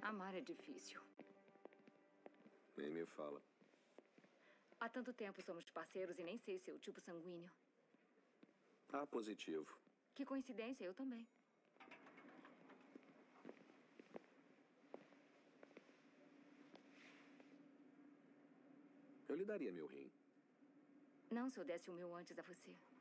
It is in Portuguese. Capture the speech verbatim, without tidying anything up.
Amar é difícil. Nem me fala. Há tanto tempo somos parceiros e nem sei seu tipo sanguíneo. Ah, positivo. Que coincidência, eu também. Eu lhe daria meu rim. Não se eu desse o meu antes a você.